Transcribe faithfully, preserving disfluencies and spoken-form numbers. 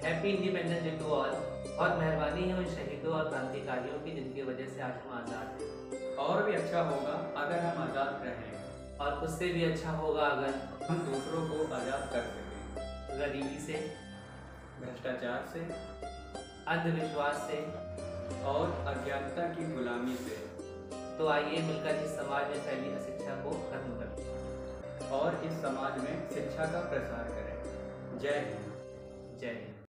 Happy independence day to all. बहुत मेहरबानी है उन शहीदों और क्रांतिकारियों की जिनकी वजह से आज हम आज़ाद हैं। और भी अच्छा होगा अगर हम आज़ाद रहें, और उससे भी अच्छा होगा अगर हम दूसरों को आज़ाद कर सकें, गरीबी से, भ्रष्टाचार से अंधविश्वास से और अज्ञानता की गुलामी से। तो आइए मिलकर इस समाज में फैली अशिक्षा को खत्म करें और इस समाज में शिक्षा का प्रसार करें। जय हिंद। जय हिंद।